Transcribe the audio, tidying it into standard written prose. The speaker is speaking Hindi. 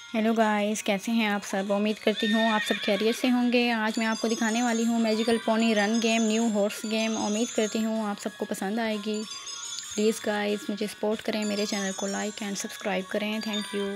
हेलो गाइस, कैसे हैं आप सब। उम्मीद करती हूँ आप सब खैरियत से होंगे। आज मैं आपको दिखाने वाली हूँ magical pony run game, new horse game. उम्मीद करती हूँ आप सबको पसंद आएगी। प्लीज़ गाइस मुझे सपोर्ट करें, मेरे चैनल को लाइक एंड सब्सक्राइब करें। Thank you.